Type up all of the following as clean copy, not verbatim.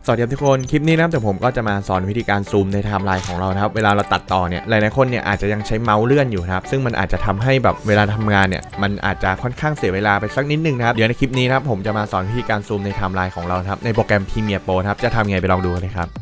สวัสดีทุกคนคลิปนี้นะครับแต่ผมก็จะมาสอนวิธีการซูมในไทม์ไลน์ของเรานะครับเวลาเราตัดต่อเนี่ยหลายๆคนเนี่ยอาจจะยังใช้เมาส์เลื่อนอยู่ครับซึ่งมันอาจจะทำให้แบบเวลาทำงานเนี่ยมันอาจจะค่อนข้างเสียเวลาไปสักนิดนึงนะครับเดี๋ยวในคลิปนี้นะครับผมจะมาสอนวิธีการซูมในไทม์ไลน์ของเราครับในโปรแกรม Premiere Pro ครับจะทำไงไปลองดูกันเลยครับ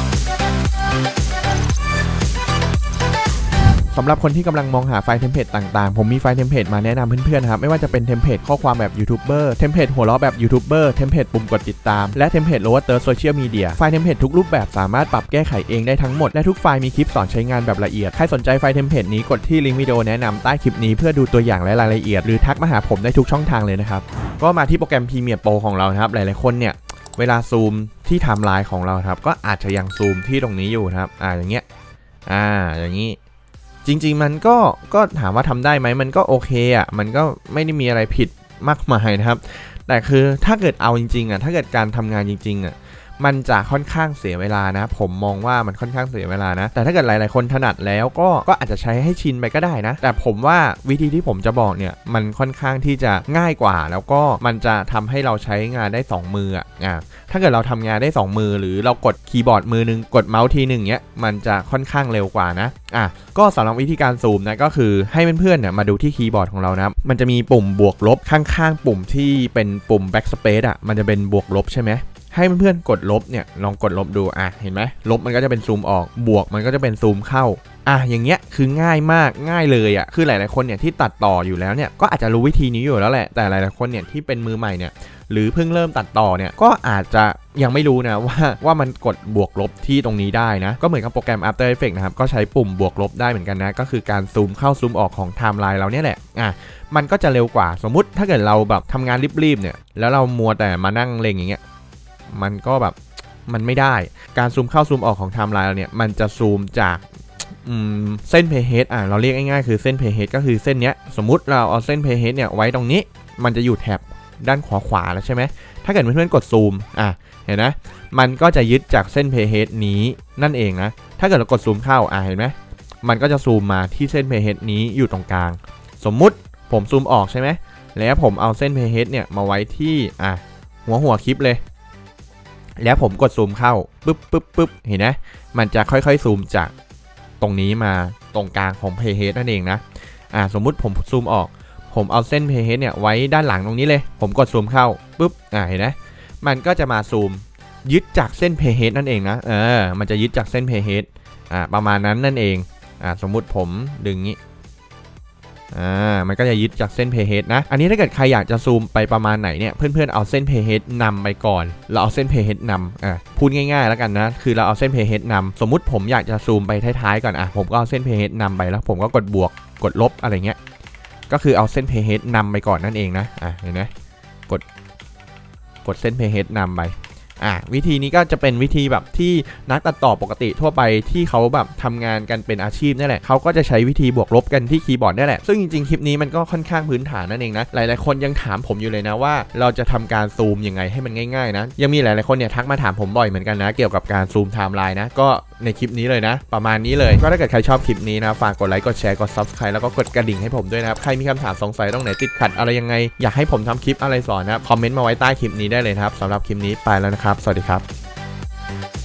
สำหรับคนที่กำลังมองหาไฟล์เทมเพลตต่างๆผมมีไฟล์เทมเพลตมาแนะนำเพื่อนๆครับไม่ว่าจะเป็นเทมเพลตข้อความแบบยูทูบเบอร์เทมเพลตหัวเราะแบบยูทูบเบอร์เทมเพลตปุ่มกดติดตามและเทมเพลตโลว์เตอร์โซเชียลมีเดียไฟล์เทมเพลตทุกรูปแบบสามารถปรับแก้ไขเองได้ทั้งหมดและทุกไฟล์มีคลิปสอนใช้งานแบบละเอียดใครสนใจไฟล์เทมเพลตนี้กดที่ลิงก์วิดีโอแนะนำใต้คลิปนี้เพื่อดูตัวอย่างและรายละเอียดหรือทักมาหาผมได้ทุกช่องทางเลยนะครับก็มาที่โปรแกรม Premiere Pro ของเราครับหลายๆคนเนี่ยเวลาซูมที่ไทม์ไลน์ของเราครับก็อาจจะยังซูมที่ตรงนี้อยู่ครับอย่างเงี้ยอย่างนี้จริงๆมันก็ถามว่าทำได้ไหมมันก็โอเคมันก็ไม่ได้มีอะไรผิดมากมายนะครับแต่คือถ้าเกิดเอาจริงๆถ้าเกิดการทำงานจริงๆมันจะค่อนข้างเสียเวลานะผมมองว่ามันค่อนข้างเสียเวลานะแต่ถ้าเกิดหลายๆคนถนัดแล้วก็อาจจะใช้ให้ชินไปก็ได้นะแต่ผมว่าวิธีที่ผมจะบอกเนี่ยมันค่อนข้างที่จะง่ายกว่าแล้วก็มันจะทำให้เราใช้งานได้2มือถ้าเกิดเราทำงานได้2มือหรือเรากดคีย์บอร์ดมือนึงกดเมาส์ทีนึงเนี้ยมันจะค่อนข้างเร็วกว่านะก็สำหรับวิธีการซูมนะก็คือให้เพื่อนๆเนี่ยมาดูที่คีย์บอร์ดของเรานะมันจะมีปุ่มบวกลบข้างๆปุ่มที่เป็นปุ่ม backspace มันจะเป็นบวกลบใช่ไหมให้เพื่อนๆกดลบเนี่ยลองกดลบดูเห็นไหมลบมันก็จะเป็นซูมออกบวกมันก็จะเป็นซูมเข้าอย่างเงี้ยคือง่ายมากง่ายเลยคือหลายๆคนเนี่ยที่ตัดต่ออยู่แล้วเนี่ยก็อาจจะรู้วิธีนี้อยู่แล้วแหละแต่หลายๆคนเนี่ยที่เป็นมือใหม่เนี่ยหรือเพิ่งเริ่มตัดต่อเนี่ยก็อาจจะยังไม่รู้นะว่ามันกดบวกลบที่ตรงนี้ได้นะก็เหมือนกับโปรแกรม After Effects นะครับก็ใช้ปุ่มบวกลบได้เหมือนกันนะก็คือการซูมเข้าซูมออกของไทม์ไลน์เราเนี่ยแหละมันก็จะเร็วกว่าสมมุติถ้าเกิดเราแบบทำงานรีบๆเนี่ยแล้วเรามัวแต่มานั่งเล็งอย่างเงี้ยมันก็แบบมันไม่ได้การซูมเข้าซูมออกของไทม์ไลน์เราเนี่ยมันจะซูมจากเส้นเพย์เฮดเราเรียกง่ายๆคือเส้นเพย์เฮดก็คือเส้นเนี้ยสมมุติเราเอาเส้นเพย์เฮดเนี่ยไว้ตรงนี้มันจะอยู่แถบด้านขวาแล้วใช่ไหมถ้าเกิดเพื่อนๆกดซูมเห็นนะมันก็จะยึดจากเส้นเพย์เฮดนี้นั่นเองนะถ้าเกิดเรากดซูมเข้าเห็นไหมมันก็จะซูมมาที่เส้นเพย์เฮดนี้อยู่ตรงกลางสมมุติผมซูมออกใช่ไหมแล้วผมเอาเส้นเพย์เฮดเนี่ยมาไว้ที่หัวคลิปเลยแล้วผมกดซูมเข้าปึ๊บเห็นไหมมันจะค่อยๆซูมจากตรงนี้มาตรงกลางของเพย์เฮดนั่นเองนะสมมุติผมซูมออกผมเอาเส้นเพย์เฮดเนี่ยไว้ด้านหลังตรงนี้เลยผมกดซูมเข้าปึ๊บเห็นไหมมันก็จะมาซูมยึดจากเส้นเพย์เฮดนั่นเองนะมันจะยึดจากเส้นเพย์เฮดประมาณนั้นนั่นเองสมมุติผมดึงงี้มันก็จะยึดจากเส้นเพย์เฮดนะอันนี้ถ้าเกิดใครอยากจะซูมไปประมาณไหนเนี่ยเพื่อนๆเอาเส้นเพย์เฮดนำไปก่อนเราเอาเส้นเพย์เฮดนำพูดง่ายๆแล้วกันนะคือเราเอาเส้นเพย์เฮดนำสมมุติผมอยากจะซูมไปท้ายๆก่อนผมก็เอาเส้นเพย์เฮดนำไปแล้วผมก็กดบวกกดลบอะไรเงี้ยก็คือเอาเส้นเพย์เฮดนำไปก่อนนั่นเองนะเห็นไหมกดเส้นเพย์เฮดนำไปวิธีนี้ก็จะเป็นวิธีแบบที่นักตัดต่อปกติทั่วไปที่เขาแบบทำงานกันเป็นอาชีพนี่แหละเขาก็จะใช้วิธีบวกลบกันที่คีย์บอร์ดนี่แหละซึ่งจริงๆคลิปนี้มันก็ค่อนข้างพื้นฐานนั่นเองนะหลายๆคนยังถามผมอยู่เลยนะว่าเราจะทำการซูมยังไงให้มันง่ายๆนะยังมีหลายๆคนเนี่ยทักมาถามผมบ่อยเหมือนกันนะเกี่ยวกับการซูมไทม์ไลน์นะก็ในคลิปนี้เลยนะประมาณนี้เลยก็ถ้าเกิดใครชอบคลิปนี้นะฝากกดไลค์กดแชร์กด Subscribe แล้วก็กดกระดิ่งให้ผมด้วยนะครับใครมีคำถามสงสัยตรงไหนติดขัดอะไรยังไงอยากให้ผมทำคลิปอะไรสอนนะคอมเมนต์มาไว้ใต้คลิปนี้ได้เลยครับสำหรับคลิปนี้ไปแล้วนะครับสวัสดีครับ